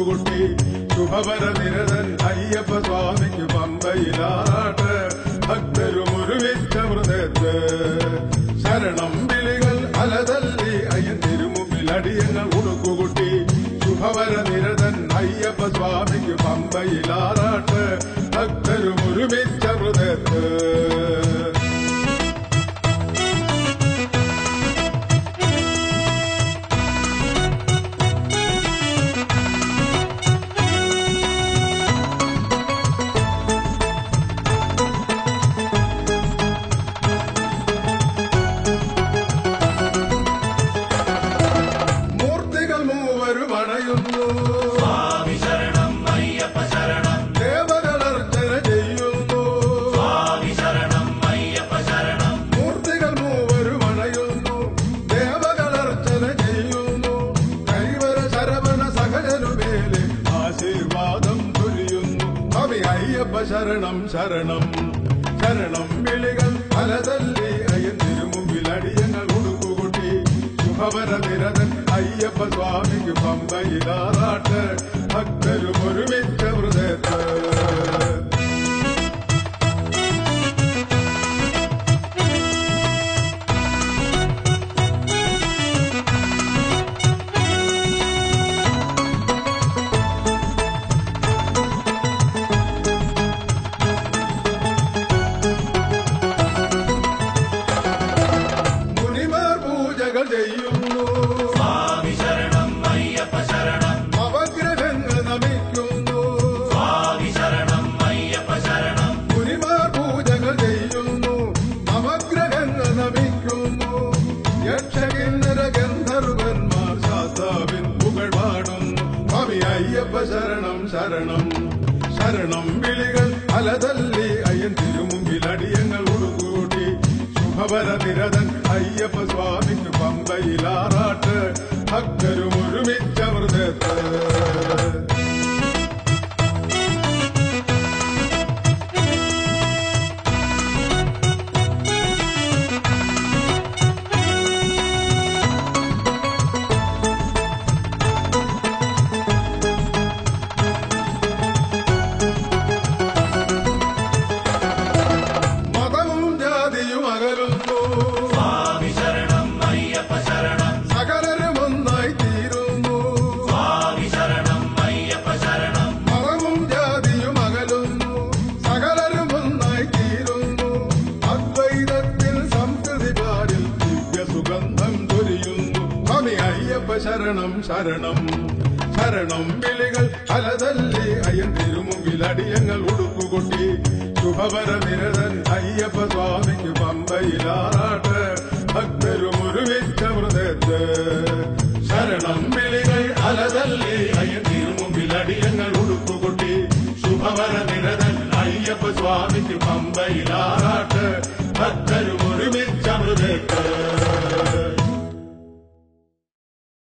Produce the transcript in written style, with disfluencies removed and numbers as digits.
ഉടുക്കുകുട്ടി ശുഭവര നിരതൻ അയ്യപ്പ സ്വാമിക്ക് പമ്പയിലാറാട്ട് ഭക്തരും ഒരുമിച്ച മൃതത്ത് ശരണം വിളികൾ അലതല്ലി അയ്യൻ തിരുമുമ്പിൽ അടിയങ്ങൾ ഉടുക്കുകുട്ടി ശുഭവര നിരതൻ അയ്യപ്പ സ്വാമിക്ക് പമ്പയിലാറാട്ട് ഭക്തരും ഒരുമിച്ച മൃതത്ത് ശരണം ശരണം ശരണം വിളികൾ പലതല്ലി അയ്യൻ തിരുമുമ്പിൽ അടിയങ്ങൾ ഉടുക്കുകുട്ടി ശുഭവര നിരതൻ അയ്യപ്പ സ്വാമിക്ക് പമ്പയിലാറാട്ട് ഭക്തരും ഒരുമിച്ച മൃതത്ത് ചെയ്യുന്നു സ്വാമി ശരണം അയ്യപ്പ ശരണം നവഗ്രഹങ്ങൾ നമിക്കുന്നു സ്വാമി ശരണം അയ്യപ്പ ശരണം മുനിമാർ പൂജകൾ ചെയ്യുന്നു നവഗ്രഹങ്ങൾ നമിക്കുന്നു യക്ഷകിന്നര ഗന്ധർവന്മാർ ശാസ്താവിൻ പുകൾ പാടുന്നു സ്വാമി അയ്യപ്പ ശരണം ശരണം ശരണം വിളികൾ അലതല്ലി അയ്യൻ തിരുമുമ്പിൽ അടിയങ്ങൾ ഉടുകൂട്ടി ശുഭവര നിരതൻ അയ്യപ്പ സ്വാമിക്ക് പമ്പയിലാറാട്ട് ഭക്തരും ഒരുമിച്ച മൃതത്ത് സ്വാമി ശരണം അയ്യപ്പ ശരണം സകലരും ഒന്നായി തീരുന്നു സ്വാമി ശരണം അയ്യപ്പ ശരണം മതവും ജാതിയും അകലുന്നു സകലരും ഒന്നായി തീരുന്നു അദ്വൈതത്തിൽ സംസ്കൃതി പാടിൽ ദിവ്യ സുഗന്ധം ചൊരിയുന്നു സ്വാമി അയ്യപ്പ ശരണം ശരണം ശരണം വിളികൾ അലതല്ലി അയ്യൻ തിരുമുമ്പിൽ അടിയങ്ങൾ ഉടുക്കുകുട്ടി ശുഭവര നിരതൻ അയ്യപ്പ സ്വാമിക്ക് പമ്പയിലാറാട്ട് ഭക്തരും ഒരുമിച്ച മൃതത്ത് ശരണം വിളികൾ അലതല്ലി അയ്യൻ തിരുമുമ്പിൽ അടിയങ്ങൾ ഉടുക്കുകുട്ടി ശുഭവര നിരതൻ അയ്യപ്പ സ്വാമിക്ക് പമ്പയിലാറാട്ട് ഭക്തരും ഒരുമിച്ച മൃതത്ത്